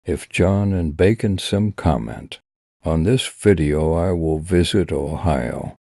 if John and Bacon some comment. On this video I will visit Ohio.